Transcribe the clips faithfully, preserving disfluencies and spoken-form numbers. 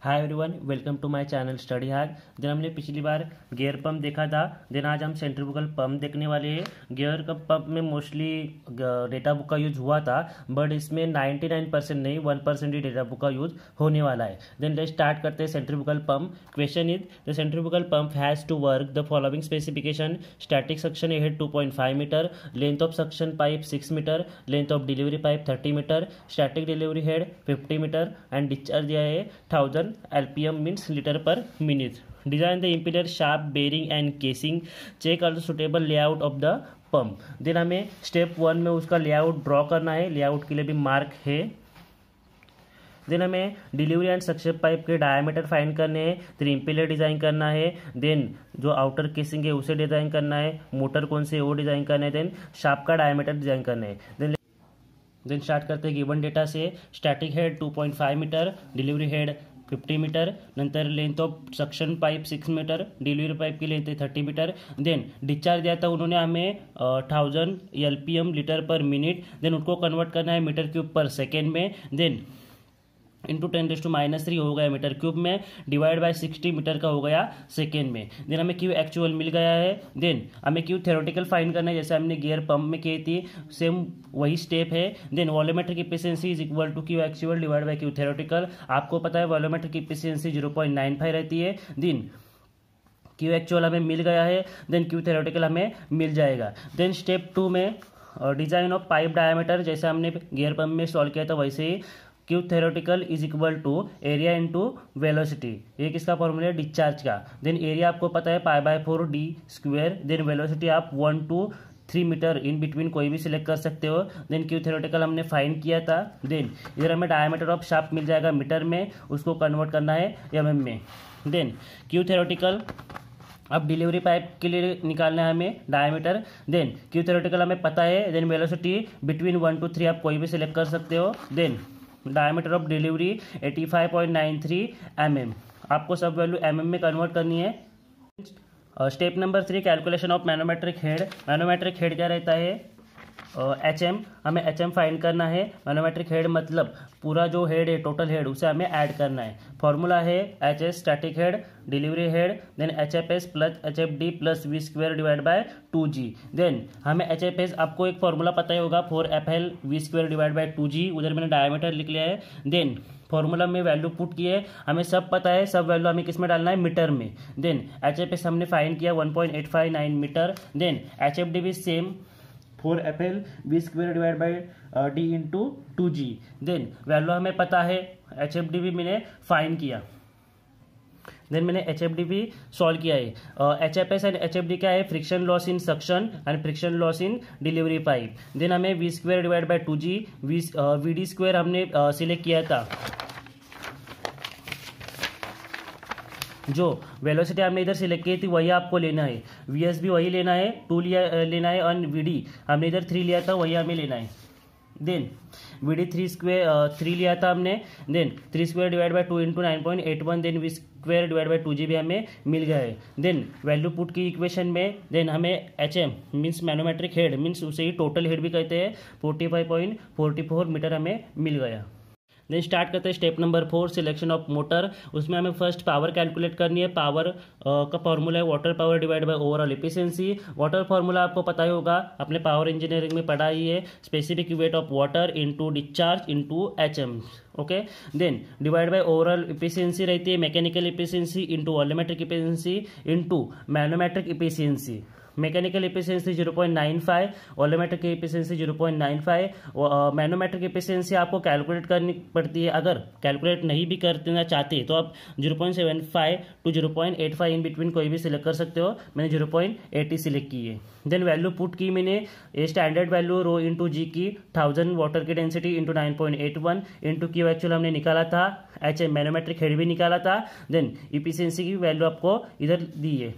Hi everyone, welcome to my channel Study Hack. जब हमने पिछली बार गियर पंप देखा था, देन आज हम सेंट्रीफ्यूगल पंप देखने वाले हैं। गियर का पंप में मोस्टली डेटा बुक का यूज हुआ था, बट इसमें निन्यानवे परसेंट नहीं वन परसेंट ही डेटा बुक का यूज होने वाला है। देन लेट्स स्टार्ट करते हैं centrifugal pump. Question is the centrifugal pump has to work the following specification: static suction head two point five metre, length of suction pipe six metre, length of delivery pipe thirty metre, static delivery head fifty metre and discharge दिया है thousand L P M means liter per minute. Design the impeller shaft, bearing and casing. Check all the suitable layout of the pump. Then हमें step one में उसका layout draw करना है, layout के लिए भी मार्क है। देन हमें डिलीवरी एंड सक्शन पाइप के डायमीटर फाइंड करने हैं, फिर इम्पेलर डिजाइन करना है, देन जो आउटर केसिंग है उसे डिजाइन करना है, मोटर कौन से वो डिजाइन करना है, देन शाफ्ट का डायमीटर डिजाइन करना है। देन देन स्टार्ट करते हैं गिवन डेटा से। Static head two point five metre, delivery head fifty metre, नंतर length of suction pipe six metre, delivery pipe की लेंथ है थर्टी मीटर। देन डिस्चार्ज दिया था उन्होंने हमें thousand L P M litre per minute, then उनको convert करना है मीटर क्यूब पर सेकेंड में, then into ten raise to minus three हो गया मीटर क्यूब में, डिवाइड बाय सिक्सटी मीटर का हो गया सेकेंड में। देन हमें क्यू एक्चुअल मिल गया है। देन हमें क्यू थ्योरेटिकल फाइंड करना है, जैसे हमने गियर पंप में की थी, सेम वही स्टेप है। Then volumetric efficiency is equal to Q actual divide by Q theoretical. आपको पता है volumetric efficiency zero point nine five रहती है। देन क्यू एक्चुअल हमें मिल गया है, देन क्यू थ्योरेटिकल हमें मिल जाएगा। देन स्टेप टू में डिजाइन ऑफ पाइप डायमीटर, जैसे हमने गियर पंप में सॉल्व किया था वैसे ही Q theoretical is equal to area into velocity. ये किसका फॉर्मूला है? डिस्चार्ज का। देन एरिया आपको पता है pi by four d square, then velocity आप one two three metre in between कोई भी सिलेक्ट कर सकते हो। देन क्यू थ्योरेटिकल हमने फाइंड किया था। देन इधर हमें डायमीटर ऑफ शाफ्ट मिल जाएगा मीटर में, उसको कन्वर्ट करना है एम एम में। देन क्यू थ्योरेटिकल अब डिलीवरी पाइप के लिए निकालना है हमें डायमीटर। देन क्यू थ्योरेटिकल हमें पता है। Then velocity between one two three आप कोई भी सिलेक्ट कर सकते हो। Then diameter of delivery eighty five point nine three m m, आपको सब वैल्यू एम एम में कन्वर्ट करनी है। Step number three, calculation of manometric head. Manometric head क्या रहता है? एच एम, हमें एच एम फाइंड करना है। मैनोमेट्रिक हेड मतलब पूरा जो हेड है, टोटल हेड, उसे हमें ऐड करना है। फॉर्मूला है h s static head delivery head, then h f s plus h f d plus v square divide by two g. Then हमें एच एफ एस, आपको एक फॉर्मूला पता ही होगा, four f l v square divide by two g, उधर मैंने diameter लिख लिया है। देन फॉर्मूला में वैल्यू पुट किए, हमें सब पता है, सब वैल्यू हमें किस में डालना है? मीटर में। देन एच एफ एस हमने फाइंड किया one point eight five nine metre. Then h f d भी same four f l v square divide by d into two g. Then value हमें पता है, एच एफ डी भी मैंने find किया। Then मैंने एच एफ डी भी solve किया है। H f s and h f d क्या है? Friction loss in suction and friction loss in delivery pipe. Then हमें v square divide by two g, v v d square हमने select uh, किया था। जो velocity हमने इधर select की थी वही आपको लेना है। वी एस भी वही लेना है, टू लिया लेना है, और वी डी हमने इधर थ्री लिया था वही हमें लेना है। Then v d three square three लिया था हमने। Then three square divide by two into nine point eight one, then v square divide by two g भी हमें मिल गया है। देन वैल्यू पुट की इक्वेशन में, देन हमें h m means manometric head means उसे ही टोटल हेड भी कहते हैं, forty five point forty four metre हमें मिल गया। देन स्टार्ट करते हैं step number four, selection of motor. उसमें हमें फर्स्ट पावर कैलकुलेट करनी है। पावर uh, का फॉर्मूला है water power divide by overall efficiency. Water formula आपको पता ही होगा, अपने पावर इंजीनियरिंग में पढ़ा ही है, specific weight of water into discharge into h m. Okay, then divide by overall efficiency रहती है mechanical efficiency into volumetric efficiency into manometric efficiency. Mechanical efficiency zero point nine five, volumetric efficiency zero point nine five. Manometric efficiency आपको calculate करनी पड़ती है, अगर calculate नहीं भी करना चाहते तो आप zero point seven five to zero point eight five in between कोई भी सिलेक्ट कर सकते हो। मैंने जीरो पॉइंट एटी सिलेक्ट की है। देन वैल्यू पुट की मैंने, ये standard value rho into g की, थाउजेंड वाटर की density into nine point eight one into Q actual हमने निकाला था, एच एम मैनोमेट्रिक हेड भी निकाला था। देन एफिशिएंसी की वैल्यू आपको इधर दी है।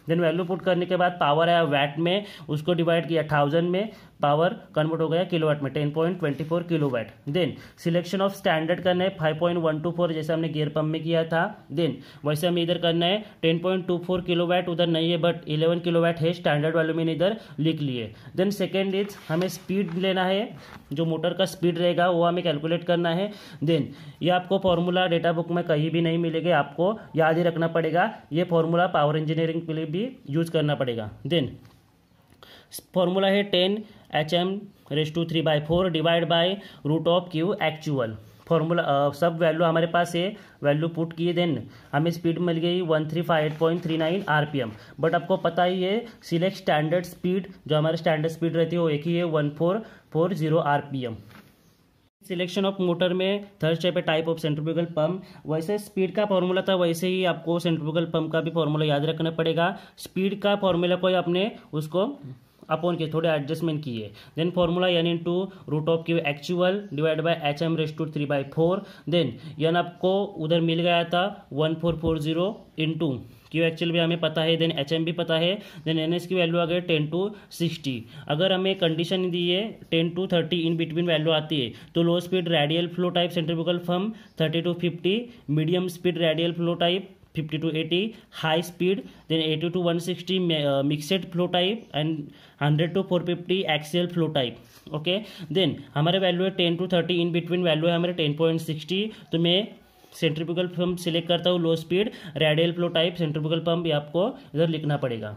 देन वैल्यू पुट करने के बाद पावर आया वैट में, उसको डिवाइड किया थाउजेंड में, पावर कन्वर्ट हो गया किलोवाट में, ten point two four kilowatt. Then selection of standard करना है five point one two four जैसे हमने गियर पंप में किया था। देन वैसे हमें इधर करना है ten point two four kilowatt, उधर नहीं है बट इलेवन किलोवाट है, स्टैंडर्ड वाले मैंने इधर लिख लिए। देन सेकेंड इज हमें स्पीड लेना है, जो मोटर का स्पीड रहेगा वो हमें कैलकुलेट करना है। देन ये आपको फॉर्मूला डेटा बुक में कहीं भी नहीं मिलेगा, आपको याद ही रखना पड़ेगा, ये फॉर्मूला पावर इंजीनियरिंग के लिए भी यूज करना पड़ेगा। देन फॉर्मूला है ten h m raise to three by four divide by root of Q actual. Formula सब वैल्यू हमारे पास है, वैल्यू पुट किए, देन हमें स्पीड मिल गई one three five eight point three nine RPM. But आपको पता ही है सिलेक्ट स्टैंडर्ड स्पीड, जो हमारे स्टैंडर्ड स्पीड रहती है वो एक ही है one four four zero RPM. Selection of motor में थर्ड स्टेप है टाइप ऑफ सेंट्रीफ्यूगल पंप। वैसे स्पीड का फॉर्मूला था वैसे ही आपको सेंट्रीफ्यूगल पंप का भी फॉर्मूला याद रखना पड़ेगा। स्पीड का फॉर्मूला को आपने उसको अपॉन के थोड़े एडजस्टमेंट किए। Then formula n in two root of Q actual divide by h m raise to three by four. Then n आपको उधर मिल गया था one four four zero into Q actual भी हमें पता है, देन एच एम भी पता है, देन एन एस की वैल्यू आ गई टेन टू सिक्सटी। अगर हमें कंडीशन दी है ten to thirty in between value आती है तो low speed radial flow type centrifugal pump thirty to fifty, medium speed radial flow type fifty to eighty, high speed then eighty to one sixty mixed flow type and hundred to four fifty axial flow type. Okay, then हमारे value है ten to thirty in between value है हमारे ten point sixty. तो मैं centrifugal pump select करता हूँ low speed radial flow type centrifugal pump, ये आपको इधर लिखना पड़ेगा।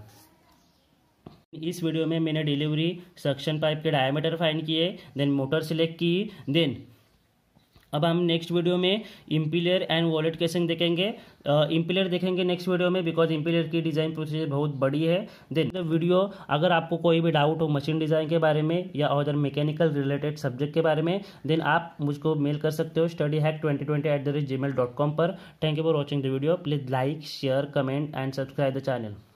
इस वीडियो में मैंने डिलीवरी सक्शन पाइप के डायमीटर फाइंड किए, देन मोटर सिलेक्ट की। देन अब हम नेक्स्ट वीडियो में इम्पिलियर एंड वॉलेट केसिंग देखेंगे। इम्पिलियर uh, देखेंगे नेक्स्ट वीडियो में, बिकॉज इम्पिलियर की डिज़ाइन प्रोसीजर बहुत बड़ी है। देन वीडियो अगर आपको कोई भी डाउट हो मशीन डिज़ाइन के बारे में या अदर मैकेनिकल रिलेटेड सब्जेक्ट के बारे में, देन आप मुझको मेल कर सकते हो study hack twenty twenty at the rate G mail dot com पर। Thank you for watching the video. Please like share comment and subscribe the channel.